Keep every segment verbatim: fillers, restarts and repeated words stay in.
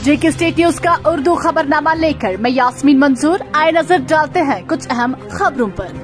जेके state news का उर्दू खबरनामा लेकर मैं यास्मीन मंजूर आए नजर डालते हैं कुछ अहम खबरों पर।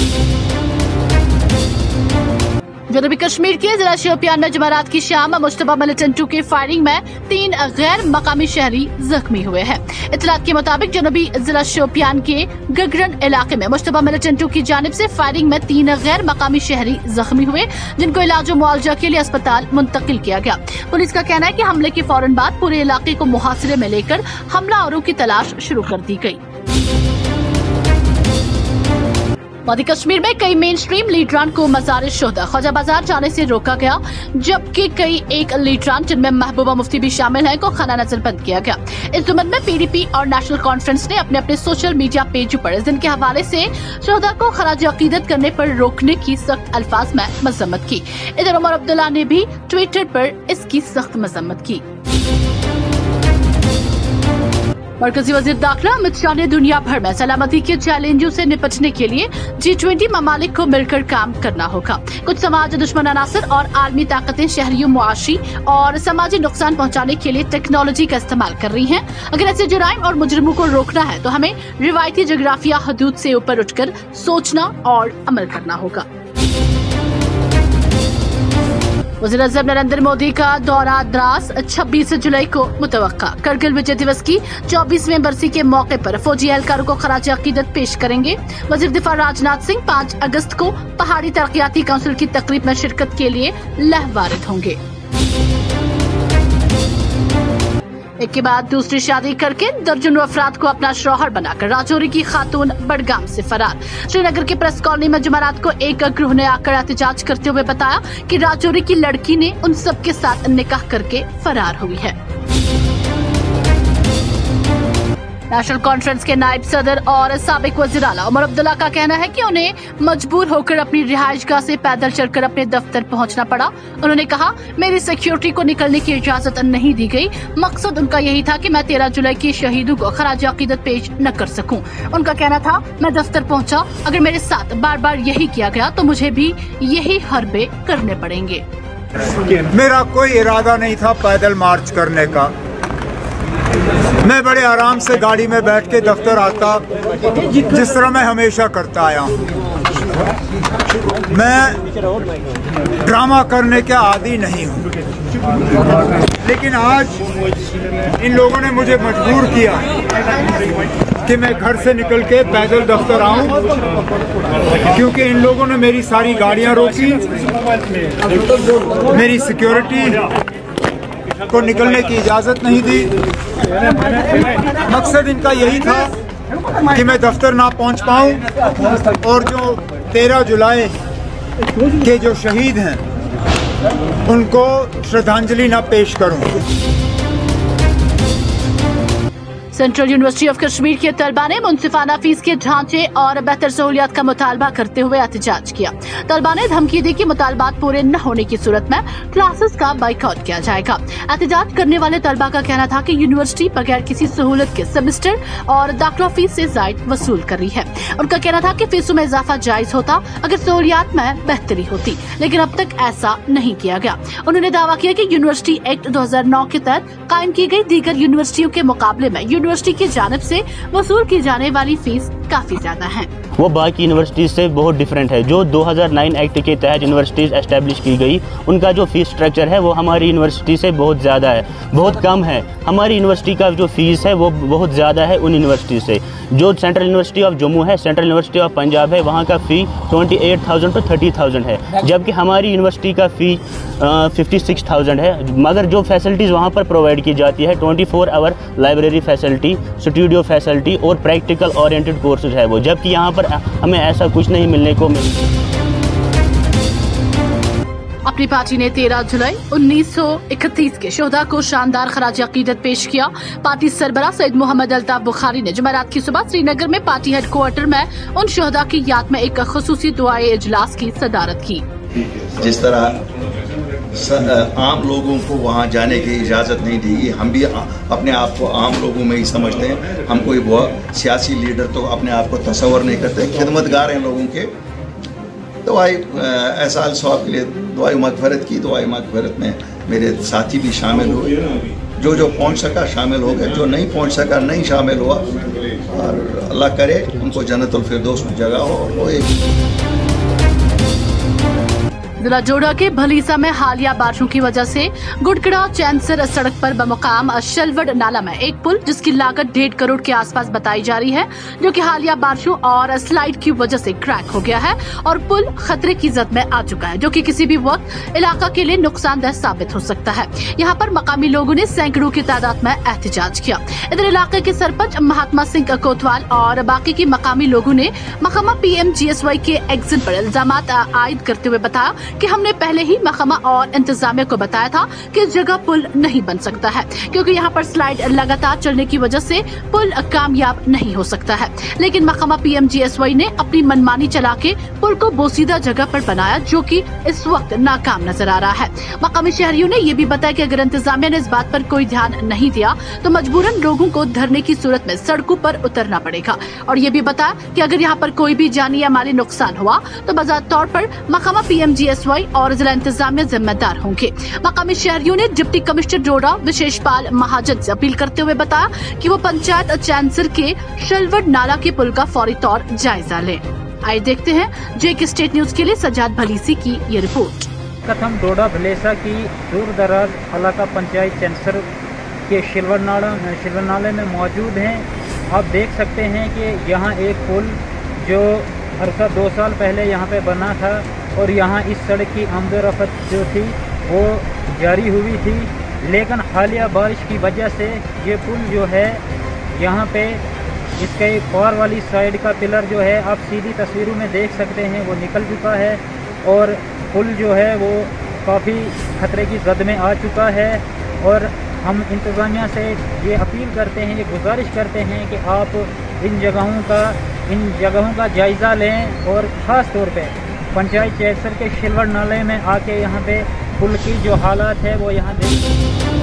जनूबी कश्मीर के जिला शोपियान में जुमेरात की शाम मुश्तबा मिलिटेंटों की फायरिंग में तीन गैर मकामी शहरी जख्मी हुए हैं। इतलात के मुताबिक जनूबी जिला शोपियान के गगरन इलाके में मुश्तबा मिलिटेंटों की जानिब से फायरिंग में तीन गैर मकामी शहरी जख्मी हुए, जिनको इलाज और मुआवजा के लिए अस्पताल मुंतकिल किया गया। पुलिस का कहना है कि हमले के फौरन बाद पूरे इलाके को मुहासरे में लेकर हमलावरों की तलाश शुरू कर दी गई। मध्य कश्मीर में कई मेन स्ट्रीम लीडरान को मज़ार शुहदा ख्वाजा बाजार जाने से रोका गया, जबकि कई एक लीडरान जिनमें महबूबा मुफ्ती भी शामिल हैं को खाना नजर बंद किया गया। इस जुम्मन में पीडीपी और नेशनल कॉन्फ्रेंस ने अपने अपने सोशल मीडिया पेज पर इस दिन के हवाले से शुहदा को खराज अकीदत करने पर रोकने की सख्त अल्फाज में मजम्मत की। इधर उमर अब्दुल्ला ने भी ट्विटर पर इसकी सख्त मजम्मत की। मरकजी वजीर दाखिला अमित शाह ने दुनिया भर में सलामती के चैलेंजों से निपटने के लिए जी ट्वेंटी ममालिक को मिलकर काम करना होगा। कुछ समाज दुश्मन अनासर और आलमी ताकतें शहरियों, मुआशी और समाजी नुकसान पहुंचाने के लिए टेक्नोलॉजी का इस्तेमाल कर रही हैं। अगर ऐसे जुराइम और मुजरिमों को रोकना है तो हमें रिवायती जोग्राफिया हदूद से ऊपर उठकर सोचना और अमल करना होगा। वज़ीर आज़म नरेंद्र मोदी का दौरा द्रास छब्बीस जुलाई को मुतवक्का। करगिल विजय दिवस की चौबीसवीं बरसी के मौके पर फौजी एहलकारों को खराज अकीदत पेश करेंगे। वज़ीर दिफा राजनाथ सिंह पाँच अगस्त को पहाड़ी तरक्याती काउंसिल की तकरीब में शिरकत के लिए लह वारिद होंगे। एक के बाद दूसरी शादी करके दर्जनों अफराद को अपना शौहर बनाकर राजौरी की खातून बडगाम से फरार। श्रीनगर के प्रेस कॉलोनी में जुमेरात को एक गिरोह ने आकर एहतजाज करते हुए बताया कि राजौरी की लड़की ने उन सब के साथ निकाह करके फरार हुई है। नेशनल कॉन्फ्रेंस के नायब सदर और साबिक वज़ीर आला उमर अब्दुल्ला का कहना है कि उन्हें मजबूर होकर अपनी रिहाइशगाह से पैदल चलकर अपने दफ्तर पहुंचना पड़ा। उन्होंने कहा, मेरी सिक्योरिटी को निकलने की इजाजत नहीं दी गई। मकसद उनका यही था कि मैं तेरह जुलाई के शहीदों को खराज अकीदत पेश न कर सकूं। उनका कहना था, मैं दफ्तर पहुंचा, अगर मेरे साथ बार बार यही किया गया तो मुझे भी यही हरबे करने पड़ेंगे। मेरा कोई इरादा नहीं था पैदल मार्च करने का। मैं बड़े आराम से गाड़ी में बैठ के दफ्तर आता, जिस तरह मैं हमेशा करता आया हूँ। मैं ड्रामा करने के आदी नहीं हूँ, लेकिन आज इन लोगों ने मुझे मजबूर किया कि मैं घर से निकल के पैदल दफ्तर आऊं, क्योंकि इन लोगों ने मेरी सारी गाड़ियां रोकी, मेरी सिक्योरिटी को निकलने की इजाज़त नहीं दी। मकसद इनका यही था कि मैं दफ्तर ना पहुंच पाऊं और जो तेरह जुलाई के जो शहीद हैं उनको श्रद्धांजलि ना पेश करूं। सेंट्रल यूनिवर्सिटी ऑफ कश्मीर के तलबा ने मुंसिफाना फीस के ढांचे और बेहतर सहूलियात का मुतालबा करते हुए एहतजाज किया। तलबा ने धमकी दी कि मुतालबात पूरे न होने की सूरत में क्लासेस का बाइकआउट किया जाएगा। एहतजाज करने वाले तलबा का कहना था कि यूनिवर्सिटी बगैर किसी सहूलत के सेमेस्टर और दाखिला फीस से जायद वसूल कर रही है। उनका कहना था कि फीसों में इजाफा जायज होता अगर सहूलियात में बेहतरी होती, लेकिन अब तक ऐसा नहीं किया गया। उन्होंने दावा किया कि यूनिवर्सिटी एक्ट दो हजार नौ के तहत कायम की गई दीगर यूनिवर्सिटियों के मुकाबले में यूनिवर्सिटी की जानिब से वसूल की जाने वाली फीस काफी ज्यादा है। वो बाकी यूनिवर्सिटीज से बहुत डिफरेंट है। जो दो हज़ार नौ एक्ट के तहत यूनिवर्सिटीज एस्टेब्लिश की गई, उनका जो फीस स्ट्रक्चर है वो हमारी यूनिवर्सिटी से बहुत ज़्यादा है, बहुत कम है। हमारी यूनिवर्सिटी का जो फीस है वो बहुत ज़्यादा है उन यूनिवर्सिटी से। जो सेंट्रल यूनिवर्सिटी ऑफ जम्मू है, सेंट्रल यूनिवर्सिटी ऑफ पंजाब है, वहाँ का fee twenty eight thousand to thirty thousand है, जबकि हमारी यूनिवर्सिटी का फ़ी फिफ्टी सिक्स थाउजेंड है। मगर जो फैसिलिटीज़ वहाँ पर प्रोवाइड की जाती है, twenty four hour library facility, studio facility और प्रैक्टिकल ओरिएंटेड कोर्सेज है वो, जबकि यहाँ पर हमें ऐसा कुछ नहीं मिलने को मिल। अपनी पार्टी ने तेरह जुलाई उन्नीस सौ इकतीस के शोहदा को शानदार खराज अकीदत पेश किया। पार्टी सरबराह सैयद मोहम्मद अल्ताफ बुखारी ने जुमेरात की सुबह श्रीनगर में पार्टी हेडक्वार्टर में उन शोहदा की याद में एक खुसूसी दुआए इजलास की सदारत की। जिस तरह आम लोगों को वहाँ जाने की इजाज़त नहीं दी, हम भी अपने आप को आम लोगों में ही समझते हैं। हम कोई बहुत सियासी लीडर तो अपने आप को तस्वर नहीं करते, खिदमतगार हैं लोगों के। दुआई एहसास सवाब के लिए दुआई मगफरत की, दुआई मगफरत में मेरे साथी भी शामिल हुए। जो जो पहुंच सका शामिल हो गए, जो नहीं पहुंच सका नहीं शामिल हुआ, और अल्लाह करे उनको जन्नतुल फिरदौस में जगह हो। वो एक जिला जोड़ा के भलीसा में हालिया बारिशों की वजह से गुड़गड़ा चैनसर सड़क पर बमुकाम शलवड़ नाला में एक पुल जिसकी लागत डेढ़ करोड़ के आसपास बताई जा रही है, जो कि हालिया बारिशों और स्लाइड की वजह से क्रैक हो गया है और पुल खतरे की जद में आ चुका है, जो कि किसी भी वक्त इलाका के लिए नुकसानदेह साबित हो सकता है। यहाँ पर मकामी लोगों ने सैकड़ों की तादाद में एहतजाज किया। इधर इलाके के सरपंच महात्मा सिंह कोतवाल और बाकी के मकामी लोगों ने महकमा P M G S Y के एक्शन पर इल्जाम आयद करते हुए बताया कि हमने पहले ही महकमा और इंतजामिया को बताया था कि इस जगह पुल नहीं बन सकता है, क्योंकि यहाँ पर स्लाइड लगातार चलने की वजह से पुल कामयाब नहीं हो सकता है। लेकिन महकमा P M G S Y ने अपनी मनमानी चला के पुल को बोसीदा जगह पर बनाया, जो कि इस वक्त नाकाम नजर आ रहा है। मकामी शहरियों ने ये भी बताया कि अगर इंतजामिया ने इस बात पर कोई ध्यान नहीं दिया तो मजबूरन लोगों को धरने की सूरत में सड़कों पर उतरना पड़ेगा, और ये भी बताया कि अगर यहाँ पर कोई भी जानी या माली नुकसान हुआ तो बाज़ात तौर पर महकमा P M G S Y और जिला इंतजामिया जिम्मेदार होंगे। मकामी शहरियों ने डिप्टी कमिश्नर डोडा विशेषपाल महाजन से अपील करते हुए बताया कि वो पंचायत चैनसर के शलवड़ नाला के पुल का फौरी तौर जायजा लें। आइए देखते हैं जे के स्टेट न्यूज के लिए सजाद भलीसी की ये रिपोर्ट। कथम डोडा भलेसा की दूर दराज इलाका पंचायत चैनसर के शलवड़ नाला शलवड़ नाले में मौजूद हैं। आप देख सकते हैं कि यहाँ एक पुल जो अरसा दो साल पहले यहाँ पे बना था और यहाँ इस सड़क की आमदोरफ्त जो थी वो जारी हुई थी, लेकिन हालिया बारिश की वजह से ये पुल जो है यहाँ पे इसके पार वाली साइड का पिलर जो है आप सीधी तस्वीरों में देख सकते हैं वो निकल चुका है और पुल जो है वो काफ़ी खतरे की जद में आ चुका है। और हम इंतज़ामिया से ये अपील करते हैं, ये गुजारिश करते हैं कि आप इन जगहों का इन जगहों का जायज़ा लें और ख़ास तौर पे पंचायत चैनसर के शलवड़ नाले में आके यहाँ पे पुल की जो हालात है वो यहाँ देख।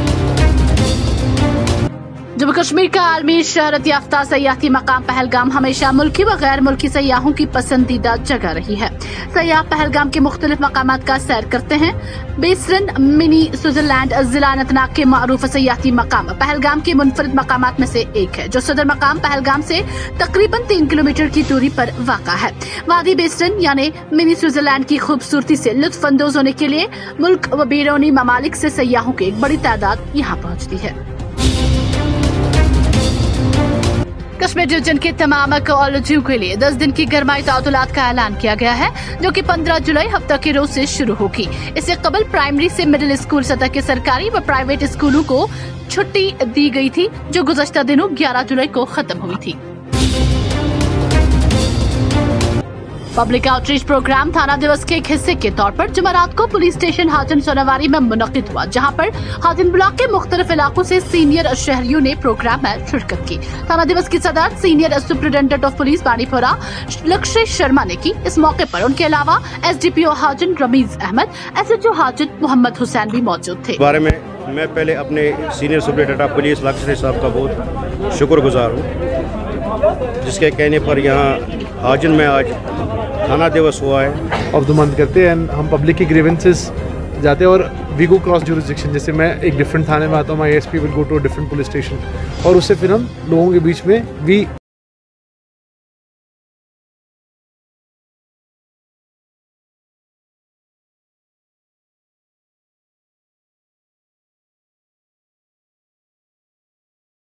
जम्मू कश्मीर का आलमी शहरत याफ्ता सयाहती मकाम पहलगाम हमेशा मुल्की व गैर मुल्की सयाहों की पसंदीदा जगह रही है। सयाह पहलगाम के मुख्तलिफ मकामात का सैर करते हैं। बेसरन मिनी स्विट्जरलैंड जिला अनंतनाग के मारूफ सयाहती मकाम पहलगाम के मुनफरिद मकामात में से एक है, जो सदर मकाम पहलगाम से तकरीबन तीन किलोमीटर की दूरी पर वाक़ा है। वादी बेसरन यानी मिनी स्विट्जरलैंड की खूबसूरती से लुत्फ अंदोज होने के लिए मुल्क व बैरूनी ममालिक से सयाहों की एक बड़ी तादाद यहाँ पहुँचती है। कश्मीर डिवीजन के तमाम कॉलेजों के लिए दस दिन की गरमाई ताउतुलात का ऐलान किया गया है, जो कि पंद्रह जुलाई हफ्ता के रोज से शुरू होगी। इससे कबल प्राइमरी से मिडिल स्कूल सतह के सरकारी व प्राइवेट स्कूलों को छुट्टी दी गई थी, जो गुज़श्ता दिनों ग्यारह जुलाई को खत्म हुई थी। पब्लिक आउटरीच प्रोग्राम थाना दिवस के एक हिस्से के तौर पर जुमेरात को पुलिस स्टेशन हाजिन सोनावारी में मुनक्किद हुआ, जहां पर हाजिन ब्लॉक के मुख्तलिफ इलाकों से सीनियर शहरियों ने प्रोग्राम में शिरकत की। थाना दिवस की सदर senior superintendent of police Banipura Lakshya Sharma ने की। इस मौके पर उनके अलावा S D P O Hajin Ramiz Ahmad, S H O Hajin Mohammad Hussain भी मौजूद थे। बारे में मैं पहले अपने सीनियर सुप्रिटेंडेंट ऑफ पुलिस लक्ष्य साहब का बहुत शुक्रगुजार हूँ, जिसके कहने पर यहाँ हाजिन में आज थाना दिवस हुआ है। ऑफ द मंथ करते हैं, हम पब्लिक की ग्रीवेंसेस जाते हैं और वी गो क्रॉस जुरिस्डिक्शन। जैसे मैं एक डिफरेंट थाने में आता हूँ, my S P will go to different police station, और उससे फिर हम लोगों के बीच में वी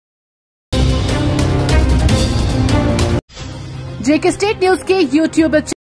जे के स्टेट न्यूज के यूट्यूब